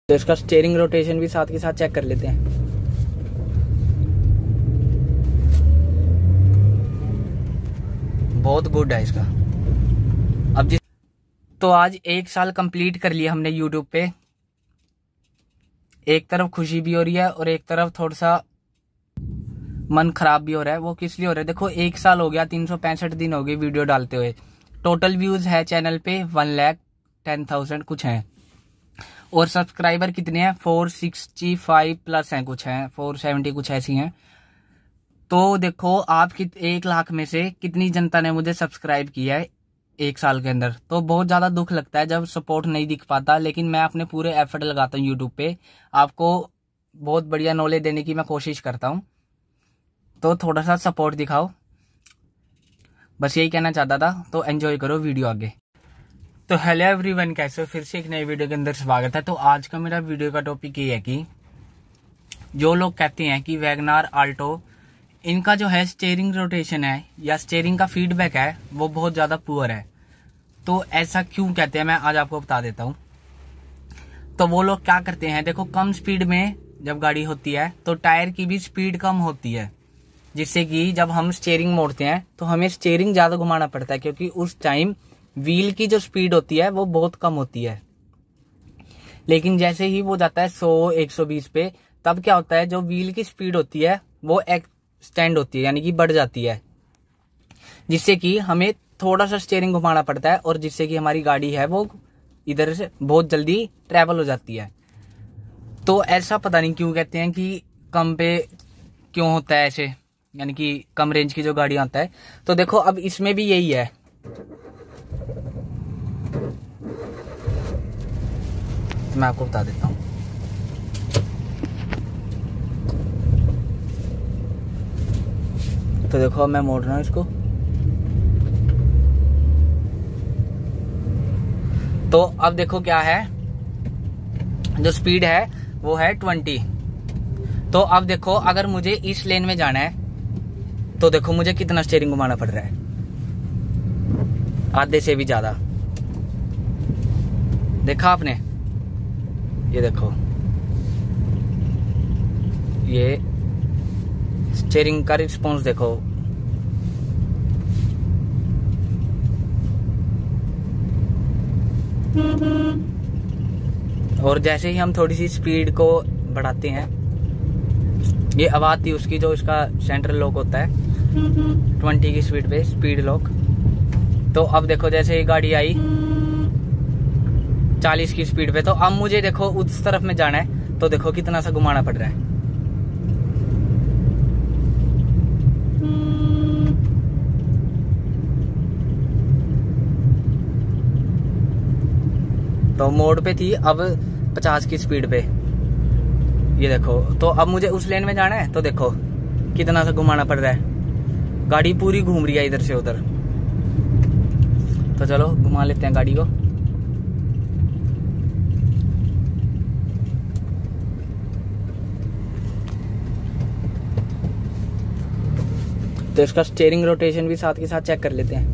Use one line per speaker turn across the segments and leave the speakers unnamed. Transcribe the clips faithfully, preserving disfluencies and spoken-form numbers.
तो इसका steering rotation भी साथ के साथ चेक कर लेते हैं। बहुत गुड है इसका। अब जिस तो आज एक साल कंप्लीट कर लिया हमने यूट्यूब पे। एक तरफ खुशी भी हो रही है और एक तरफ थोड़ा सा मन खराब भी हो रहा है। वो किस लिए हो रहा है, देखो एक साल हो गया, तीन सौ पैंसठ दिन हो गए वीडियो डालते हुए। टोटल व्यूज है चैनल पे वन लैख टेन थाउजेंड कुछ हैं, और सब्सक्राइबर कितने हैं, फोर सिक्सटी फाइव प्लस हैं, कुछ हैं फोर सेवेंटी कुछ ऐसी हैं। तो देखो आप कित एक लाख में से कितनी जनता ने मुझे सब्सक्राइब किया है एक साल के अंदर। तो बहुत ज्यादा दुख लगता है जब सपोर्ट नहीं दिख पाता, लेकिन मैं अपने पूरे एफर्ट लगाता हूँ यूट्यूब पे, आपको बहुत बढ़िया नॉलेज देने की मैं कोशिश करता हूँ। तो थोड़ा सा सपोर्ट दिखाओ, बस यही कहना चाहता था। तो एंजॉय करो वीडियो आगे। तो हेलो एवरीवन, कैसे हो, फिर से एक नई वीडियो के अंदर स्वागत है। तो आज का मेरा वीडियो का टॉपिक ये है कि जो लोग कहते हैं कि वैगनार आल्टो, इनका जो है स्टीयरिंग रोटेशन है या स्टीयरिंग का फीडबैक है वो बहुत ज्यादा पुअर है। तो ऐसा क्यों कहते हैं मैं आज आपको बता देता हूँ। तो वो लोग क्या करते हैं, देखो कम स्पीड में जब गाड़ी होती है तो टायर की भी स्पीड कम होती है, जिससे कि जब हम स्टीयरिंग मोड़ते हैं तो हमें स्टीयरिंग ज्यादा घुमाना पड़ता है, क्योंकि उस टाइम व्हील की जो स्पीड होती है वो बहुत कम होती है। लेकिन जैसे ही वो जाता है सौ एक सौ बीस पे, तब क्या होता है, जो व्हील की स्पीड होती है वो एक्सटेंड होती है, यानी कि बढ़ जाती है, जिससे कि हमें थोड़ा सा स्टीयरिंग घुमाना पड़ता है, और जिससे कि हमारी गाड़ी है वो इधर से बहुत जल्दी ट्रेवल हो जाती है। तो ऐसा पता नहीं क्यों कहते हैं कि कम पे क्यों होता है ऐसे, यानी कि कम रेंज की जो गाड़ी आता है। तो देखो अब इसमें भी यही है। मैं आपको बता देता हूं। तो देखो अब मैं मोड़ रहा हूं इसको। तो अब देखो क्या है, जो स्पीड है वो है ट्वेंटी। तो अब देखो अगर मुझे इस लेन में जाना है तो देखो मुझे कितना स्टीयरिंग घुमाना पड़ रहा है, आधे से भी ज्यादा। देखा आपने, ये देखो ये स्टीयरिंग का रिस्पॉन्स देखो। और जैसे ही हम थोड़ी सी स्पीड को बढ़ाते हैं, ये आवाज थी उसकी, जो इसका सेंट्रल लॉक होता है ट्वेंटी की स्पीड पे, स्पीड लॉक। तो अब देखो जैसे ही गाड़ी आई चालीस की स्पीड पे, तो अब मुझे देखो उस तरफ में जाना है, तो देखो कितना सा घुमाना पड़ रहा है। तो मोड़ पे थी अब पचास की स्पीड पे, ये देखो। तो अब मुझे उस लेन में जाना है, तो देखो कितना सा घुमाना पड़ रहा है, गाड़ी पूरी घूम रही है इधर से उधर। तो चलो घुमा लेते हैं गाड़ी को। तो इसका स्टीयरिंग रोटेशन भी साथ के साथ चेक कर लेते हैं।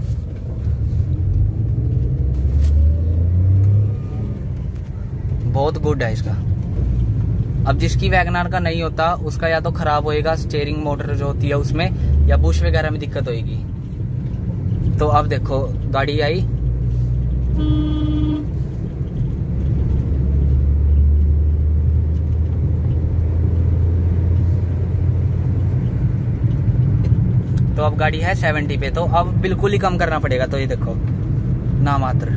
बहुत गुड है इसका। अब जिसकी वैगनार का नहीं होता उसका या तो खराब होएगा स्टीयरिंग मोटर जो होती है उसमें, या बुश वगैरह में दिक्कत होएगी। तो अब देखो गाड़ी आई, तो अब गाड़ी है सेवेंटी पे, तो अब बिल्कुल ही कम करना पड़ेगा। तो ये देखो ना मात्र।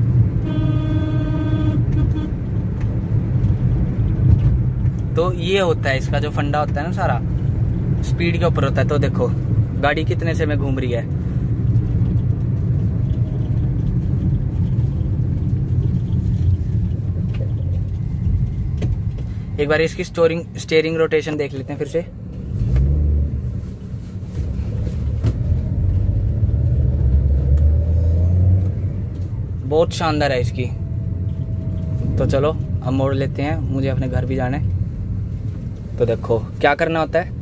तो ये होता है इसका जो फंडा होता है ना, सारा स्पीड के ऊपर होता है। तो देखो गाड़ी कितने से में घूम रही है। एक बार इसकी स्टोरिंग स्टीयरिंग रोटेशन देख लेते हैं फिर से। बहुत शानदार है इसकी। तो चलो अब मोड़ लेते हैं, मुझे अपने घर भी जाना है। तो देखो क्या करना होता है,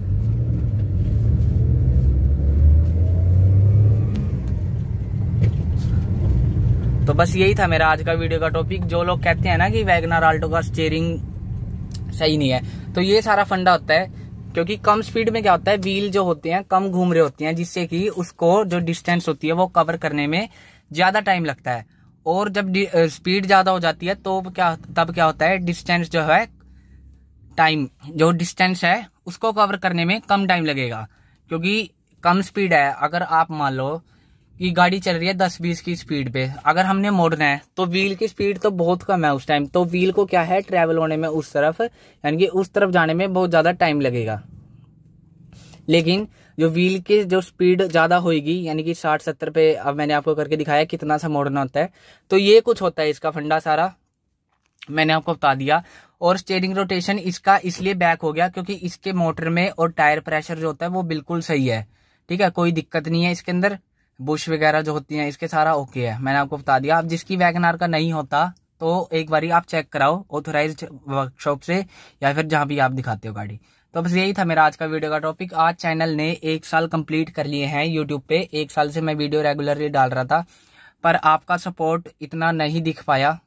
तो बस यही था मेरा आज का वीडियो का टॉपिक। जो लोग कहते हैं ना कि वैगनर आल्टो का स्टीयरिंग सही नहीं है, तो ये सारा फंडा होता है क्योंकि कम स्पीड में क्या होता है, व्हील जो होते हैं कम घूम रहे होते हैं, जिससे कि उसको जो डिस्टेंस होती है वो कवर करने में ज्यादा टाइम लगता है। और जब स्पीड ज्यादा हो जाती है तो क्या तब क्या होता है, डिस्टेंस जो है टाइम जो डिस्टेंस है उसको कवर करने में कम टाइम लगेगा, क्योंकि कम स्पीड है। अगर आप मान लो कि गाड़ी चल रही है दस बीस की स्पीड पे, अगर हमने मोड़ना है तो व्हील की स्पीड तो बहुत कम है उस टाइम, तो व्हील को क्या है ट्रेवल होने में उस तरफ, यानी कि उस तरफ जाने में बहुत ज्यादा टाइम लगेगा। लेकिन जो व्हील की जो स्पीड ज्यादा होगी, यानी कि साठ सत्तर पे, अब मैंने आपको करके दिखाया कितना सा मोड़ना होता है, तो ये कुछ होता है इसका फंडा सारा मैंने आपको बता दिया। और स्टीयरिंग रोटेशन इसका इसलिए बैक हो गया क्योंकि इसके मोटर में और टायर प्रेशर जो होता है वो बिल्कुल सही है, ठीक है, कोई दिक्कत नहीं है इसके अंदर। बुश वगैरह जो होती हैं इसके सारा ओके है, मैंने आपको बता दिया। अब जिसकी वैगनआर का नहीं होता तो एक बारी आप चेक कराओ ऑथोराइज्ड वर्कशॉप से या फिर जहां भी आप दिखाते हो गाड़ी। तो बस यही था मेरा आज का वीडियो का टॉपिक। आज चैनल ने एक साल कंप्लीट कर लिए हैं यूट्यूब पे। एक साल से मैं वीडियो रेगुलरली डाल रहा था, पर आपका सपोर्ट इतना नहीं दिख पाया